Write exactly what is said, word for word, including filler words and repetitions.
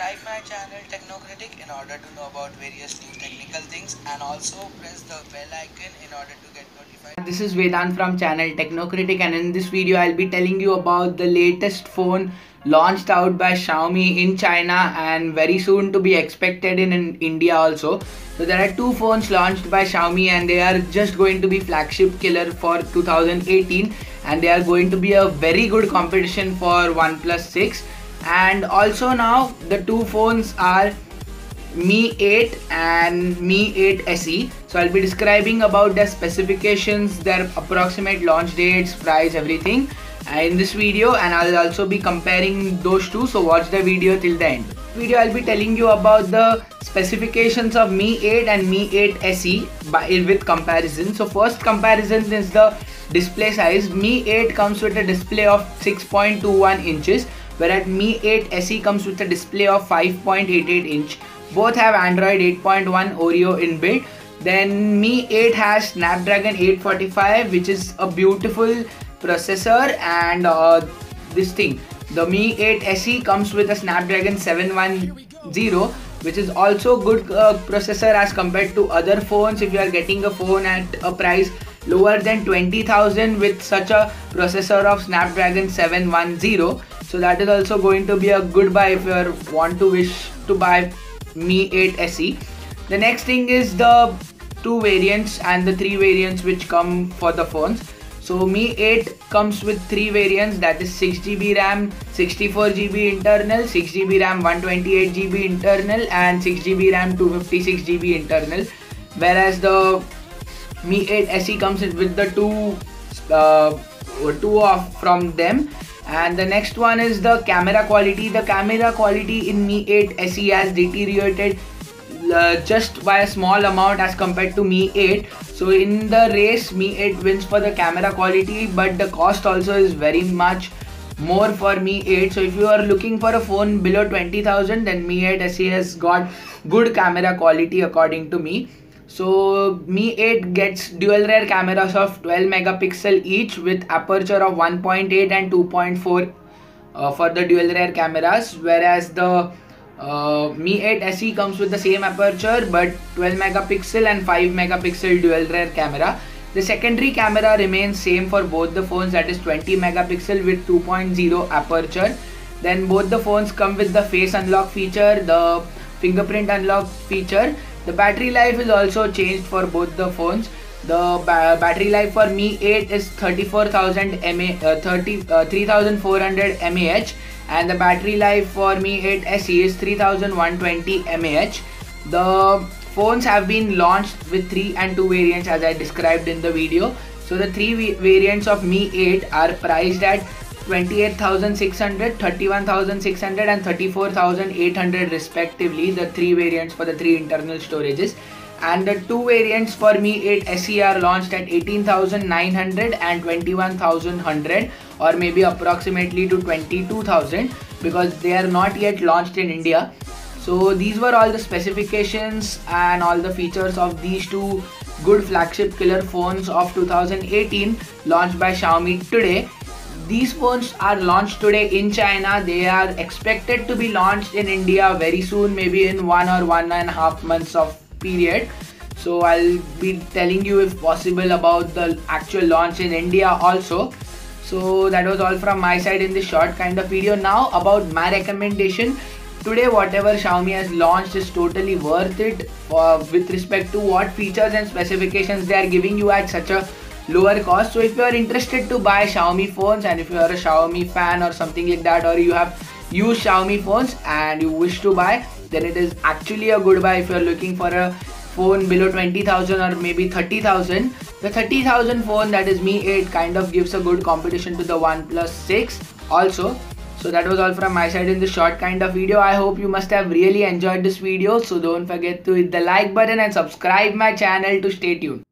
subscribe my channel Technocritic in order to know about various new technical things, and also press the bell icon in order to get notified. This is Vedant from channel Technocritic, and in this video I'll be telling you about the latest phone launched out by Xiaomi in China and very soon to be expected in, in India also. So there are two phones launched by Xiaomi and they are just going to be flagship killer for two thousand eighteen, and they are going to be a very good competition for OnePlus six. And also now the two phones are Mi eight and Mi eight S E. So I'll be describing about their specifications, their approximate launch dates, price, everything in this video, and I'll also be comparing those two, so watch the video till the end. Video I'll be telling you about the specifications of Mi eight and Mi eight S E by, with comparison. So first comparison is the display size. Mi eight comes with a display of six point two one inches, whereas Mi eight S E comes with a display of five point eight eight inch. Both have Android eight point one Oreo inbuilt. Then Mi eight has Snapdragon eight forty-five, which is a beautiful processor, and uh, this thing, the Mi eight S E comes with a Snapdragon seven one zero, which is also good uh, processor as compared to other phones. If you are getting a phone at a price lower than twenty thousand with such a processor of Snapdragon seven one zero, so that is also going to be a good buy if you are, want to wish to buy Mi eight S E. The next thing is the two variants and the three variants which come for the phones. So Mi eight comes with three variants, that is six G B RAM, sixty-four G B internal, six G B RAM, one twenty-eight G B internal, and six G B RAM, two fifty-six G B internal. Whereas the Mi eight S E comes with the two, uh, two of from them. And the next one is the camera quality. The camera quality in Mi eight S E has deteriorated uh, just by a small amount as compared to Mi eight. So in the race, Mi eight wins for the camera quality, but the cost also is very much more for Mi eight. So if you are looking for a phone below twenty thousand, then Mi eight S E has got good camera quality according to me. So Mi eight gets dual rear cameras of twelve megapixel each with aperture of one point eight and two point four uh, for the dual rear cameras, whereas the uh, Mi eight S E comes with the same aperture but twelve megapixel and five megapixel dual rear camera. The secondary camera remains same for both the phones, that is twenty megapixel with two point zero aperture. Then both the phones come with the face unlock feature, the fingerprint unlock feature. The battery life is also changed for both the phones. The ba battery life for Mi eight is thirty-four thousand mAh, uh, thirty, uh, three thousand four hundred mAh, and the battery life for Mi eight S E is three thousand one hundred twenty mAh. The phones have been launched with three and two variants as I described in the video. So the three variants of Mi eight are priced at twenty-eight thousand six hundred, thirty-one thousand six hundred and thirty-four thousand eight hundred respectively, the three variants for the three internal storages. And the two variants for Mi eight S E are launched at eighteen thousand nine hundred and twenty-one thousand one hundred, or maybe approximately to twenty-two thousand, because they are not yet launched in India. So these were all the specifications and all the features of these two good flagship killer phones of two thousand eighteen launched by Xiaomi today. These phones are launched today in China. They are expected to be launched in India very soon, maybe in one or one and a half months of period. So I'll be telling you if possible about the actual launch in India also. So that was all from my side in this short kind of video. Now about my recommendation. Today whatever Xiaomi has launched is totally worth it uh, with respect to what features and specifications they are giving you at such a lower cost. So if you are interested to buy Xiaomi phones, and if you are a Xiaomi fan or something like that, or you have used Xiaomi phones and you wish to buy, then it is actually a good buy. If you are looking for a phone below twenty thousand or maybe thirty thousand, the thirty thousand phone, that is Mi eight, kind of gives a good competition to the OnePlus six also. So that was all from my side in this short kind of video. I hope you must have really enjoyed this video. So don't forget to hit the like button and subscribe my channel to stay tuned.